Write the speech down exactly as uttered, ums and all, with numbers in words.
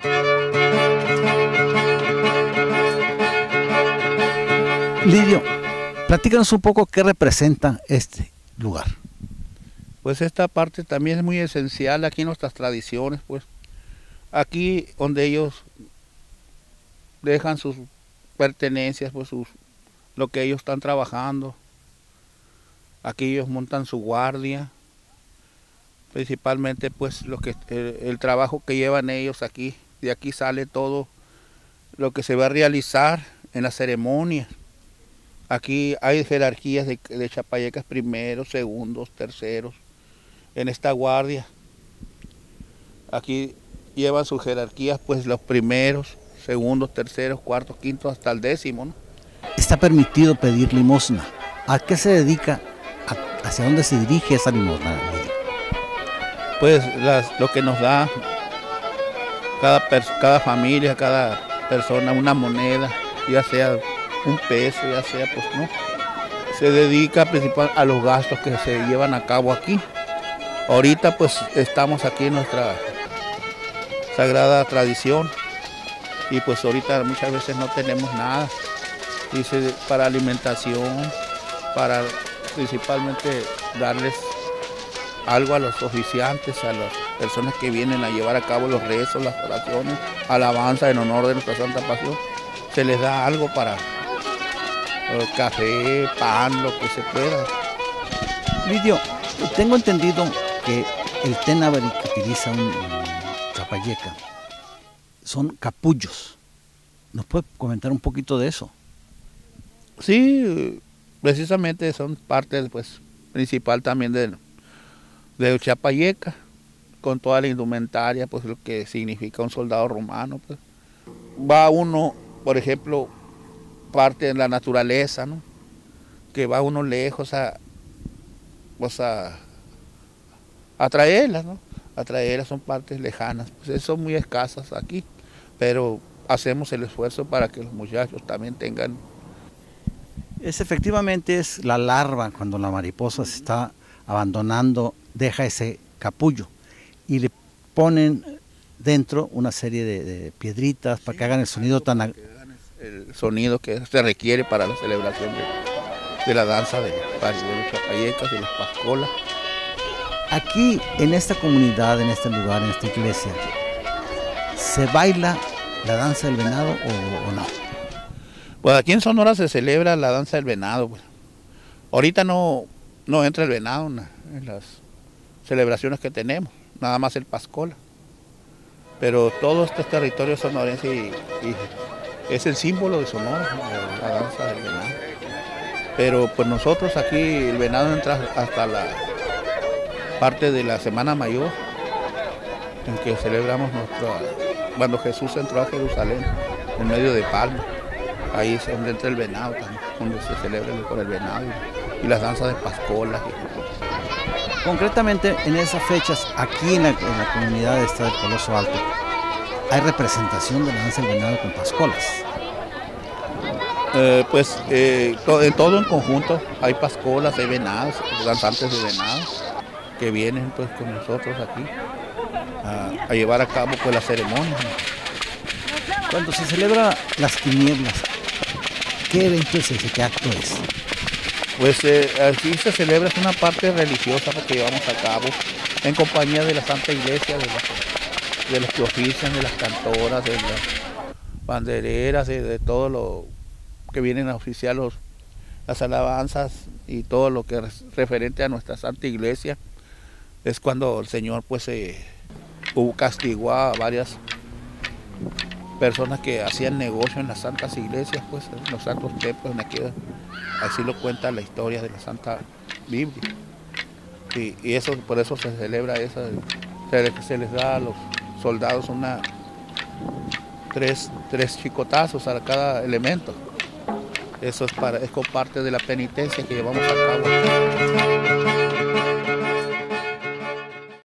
Lidio, platícanos un poco qué representa este lugar. Pues esta parte también es muy esencial aquí en nuestras tradiciones, pues. Aquí donde ellos dejan sus pertenencias, pues sus, lo que ellos están trabajando. Aquí ellos montan su guardia, principalmente pues lo que el, el trabajo que llevan ellos aquí. De aquí sale todo lo que se va a realizar en las ceremonias. Aquí hay jerarquías de, de chapayecas, primeros, segundos, terceros, en esta guardia. Aquí llevan sus jerarquías, pues los primeros, segundos, terceros, cuartos, quintos, hasta el décimo, ¿no? Está permitido pedir limosna. ¿A qué se dedica? ¿A, ¿Hacia dónde se dirige esa limosna? Pues las, lo que nos da cada, cada familia, cada persona, una moneda, ya sea un peso, ya sea, pues no, se dedica principalmente a los gastos que se llevan a cabo aquí. Ahorita pues estamos aquí en nuestra sagrada tradición y pues ahorita muchas veces no tenemos nada, y se, para alimentación, para principalmente darles algo a los oficiantes, a las personas que vienen a llevar a cabo los rezos, las oraciones, alabanza en honor de nuestra Santa Pasión, se les da algo para café, pan, lo que se pueda. Lidio, tengo entendido que el tenabri que utiliza un, un chapayeca son capullos. ¿Nos puede comentar un poquito de eso? Sí, precisamente son parte pues, principal también de, de chapayeca, con toda la indumentaria, pues lo que significa un soldado romano. Pues. Va uno, por ejemplo, parte de la naturaleza, ¿no? Que va uno lejos a, pues a, a traerlas, ¿no? A traerlas, son partes lejanas, pues son muy escasas aquí, pero hacemos el esfuerzo para que los muchachos también tengan. Es efectivamente es la larva cuando la mariposa se está abandonando, deja ese capullo y le ponen dentro una serie de, de piedritas, sí, para que hagan el sonido tan... el sonido que se requiere para la celebración de, de la danza de, de los chapayecas y las pascolas. Aquí, en esta comunidad, en este lugar, en esta iglesia, ¿se baila la danza del venado o, o no? Pues aquí en Sonora se celebra la danza del venado. Pues. Ahorita no, no entra el venado en, en las celebraciones que tenemos, nada más el pascola. Pero todo este territorio sonorense y, y es el símbolo de Sonora, la danza del venado. Pero pues nosotros aquí el venado entra hasta la parte de la Semana Mayor, en que celebramos nuestra, cuando Jesús entró a Jerusalén, en medio de palmas. Ahí es donde entra el venado también, donde se celebra por el venado y, y las danzas de pascolas. Y... Concretamente en esas fechas, aquí en la, en la comunidad esta del Coloso Alto, ¿hay representación de la danza del venado con pascolas? Eh, pues eh, to, en todo en conjunto, hay pascolas, hay venados, danzantes de venados que vienen pues con nosotros aquí a, a llevar a cabo pues la ceremonia. Cuando se celebra las tinieblas, ¿qué evento es ese? ¿Qué acto es? Pues eh, aquí se celebra, es una parte religiosa que llevamos a cabo en compañía de la Santa Iglesia, de, la, de los que ofician, de las cantoras, de las bandereras, de, de todo lo que vienen a oficiar los, las alabanzas y todo lo que es referente a nuestra Santa Iglesia. Es cuando el Señor pues eh, castigó a varias personas que hacían negocio en las santas iglesias, pues en los santos templos, en aquellos, así lo cuenta la historia de la Santa Biblia. Y, y eso, por eso se celebra eso, se, se les da a los soldados una tres, tres chicotazos a cada elemento. Eso es, para, es parte de la penitencia que llevamos a cabo.